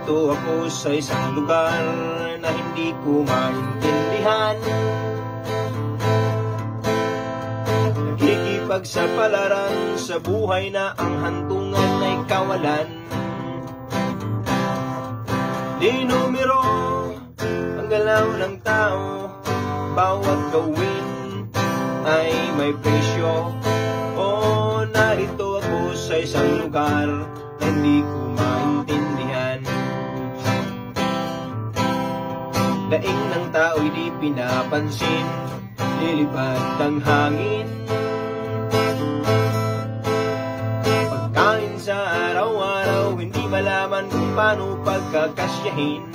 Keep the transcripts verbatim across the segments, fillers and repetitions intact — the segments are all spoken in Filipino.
Narito ako sa isang lugar na hindi ko maintindihan. Nakikipagsapalaran sa buhay na ang hantungan ay kawalan. Di numero ang galaw ng tao, bawat gawin ay may presyo. Oh, narito ako sa isang lugar na hindi ko maintindihan. Daing ng tao'y di pinapansin, lilipad ang hangin. Pagkain sa araw-araw, hindi malaman kung paano pagkakasyahin.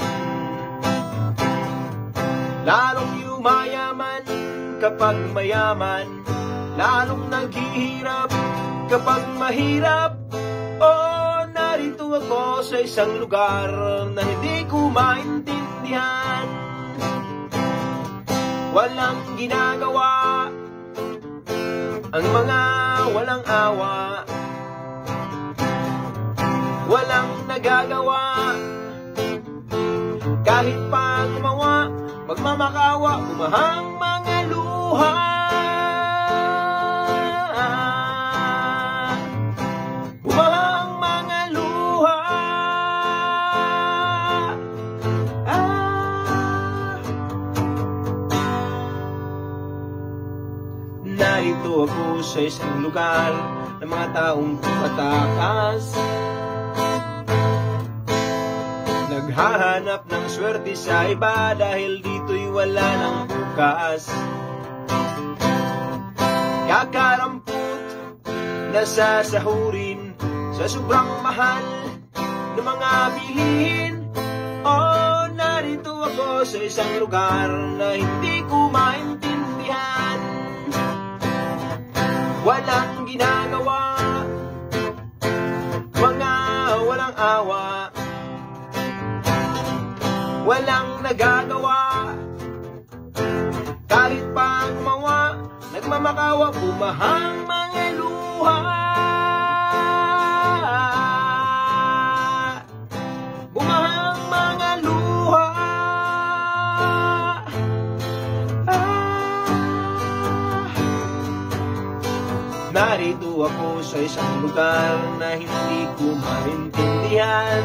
Lalong yumayaman kapag mayaman, lalong naghihirap kapag mahirap. Oh, narito ako sa isang lugar na hindi ko maintindihan. Walang ginagawa ang mga walang awa, walang nagagawa kahit pa gumawa, magmamakawa, umahang mga luha. Umahang mga luha. Ah. Narito ako sa isang lugar ng mga taong patakas, naghahanap ng swerte sa iba dahil dito'y wala ng bukas. Kakarampot na sasahurin sa sobrang mahal ng mga bilihin. Oh, narito ako sa isang lugar na hindi ko maintindihan. Walang ginagawa mga walang awa, walang nagagawa kahit pa gumawa, nagmamakawa, bumahang mga luha. Bumahang mga luha. Ah. Narito ako sa isang lugar na hindi ko maintindihan.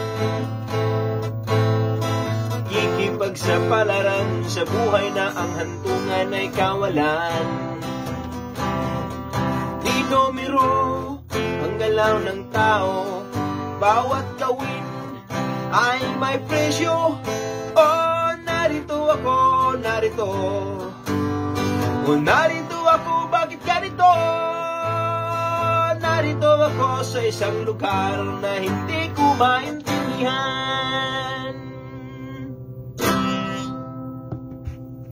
Pagsapalaran sa buhay na ang hantungan ay kawalan. Di numero ang galaw ng tao, bawat gawin ay may presyo. Oh, narito ako, narito. Oh, narito ako, bakit ganito? Narito ako sa isang lugar na hindi ko maintindihan.